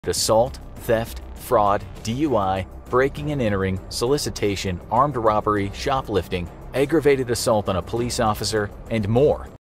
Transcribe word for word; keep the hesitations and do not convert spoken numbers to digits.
assault, theft, fraud, D U I, breaking and entering, solicitation, armed robbery, shoplifting, aggravated assault on a police officer, and more.